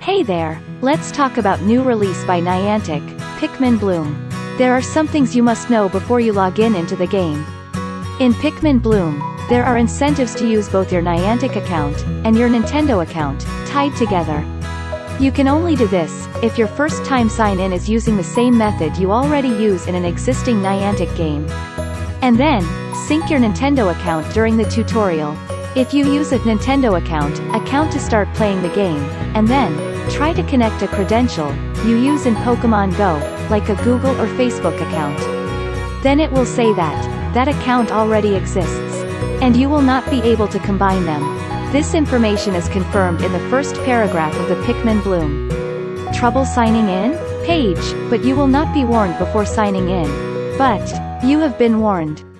Hey there, let's talk about new release by Niantic, Pikmin Bloom. There are some things you must know before you log into the game. In Pikmin Bloom, there are incentives to use both your Niantic account and your Nintendo account tied together. You can only do this if your first time sign-in is using the same method you already use in an existing Niantic game. And then, sync your Nintendo account during the tutorial. If you use a Nintendo account to start playing the game, and then, try to connect a credential you use in Pokémon Go, like a Google or Facebook account. Then it will say that account already exists, and you will not be able to combine them. This information is confirmed in the first paragraph of the Pikmin Bloom Trouble signing in page, but you will not be warned before signing in. But you have been warned.